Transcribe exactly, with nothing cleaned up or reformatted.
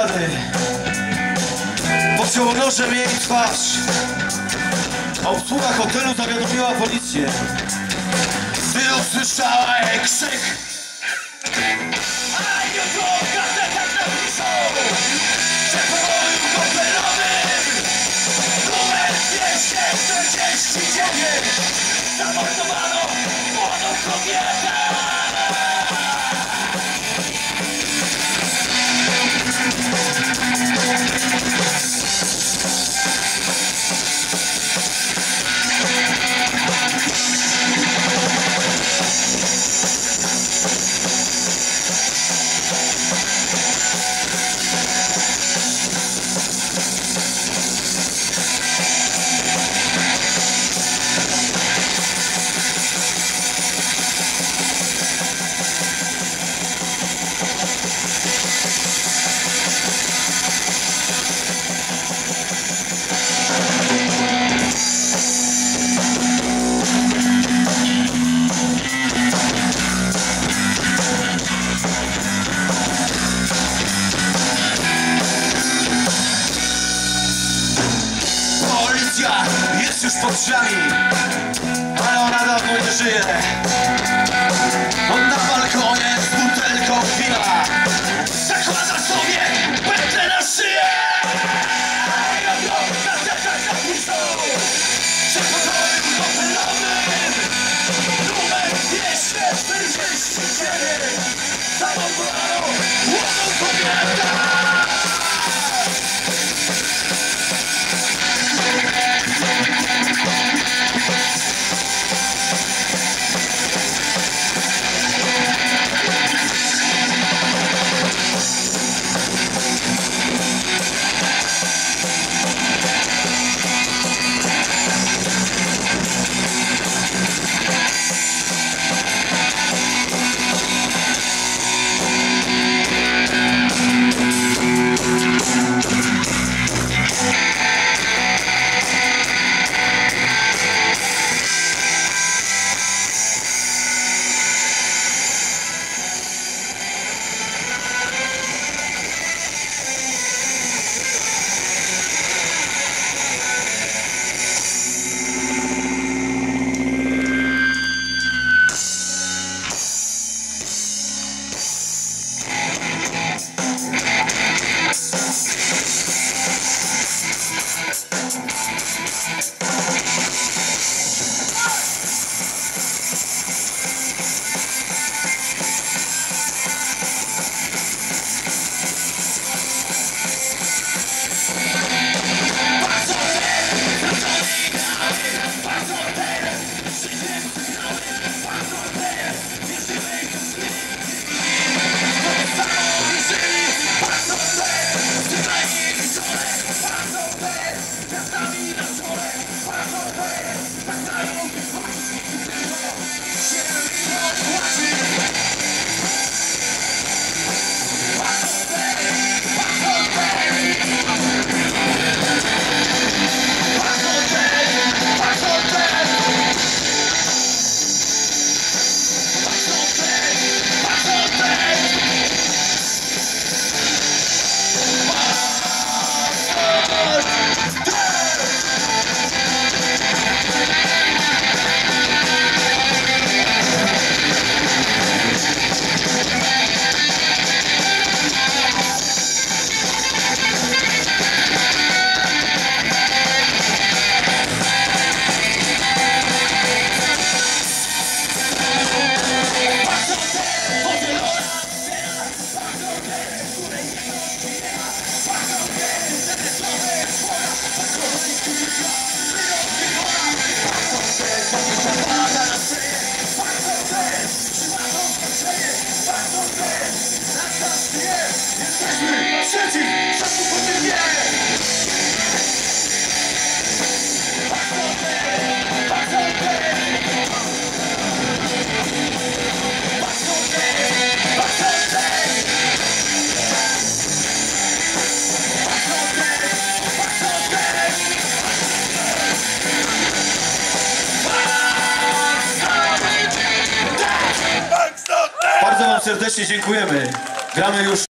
ślady. Pociął nożem jej twarz. A obsługa hotelu zawiadomiła policję. Gdy usłyszała jej krzyk, a jutro w gazetach napiszą, że po boju hotelowym numer dwieście czterdzieści dziewięć zamordowano młodą kobietę. Jest już pod drzwiami, ale ona dawno nie żyje. On na balkonie z butelką wina zakłada sobie pętlę na szyję. I od gazetach napiszą, że po boju hotelowym numer dwieście czterdzieści dziewięć zamordowano młodą kobietę. Bardzo wam serdecznie dziękujemy. Gramy już